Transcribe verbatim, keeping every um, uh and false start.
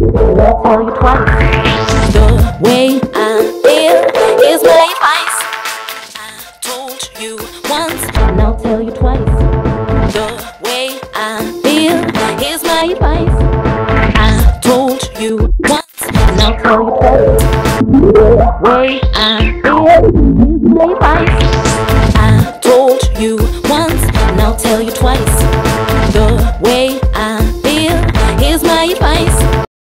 I'll tell you twice. The way I feel is my advice. I told you once, and I'll tell you twice. The way I feel is my advice. I told you once, and I'll tell you twice. The way I feel is my advice.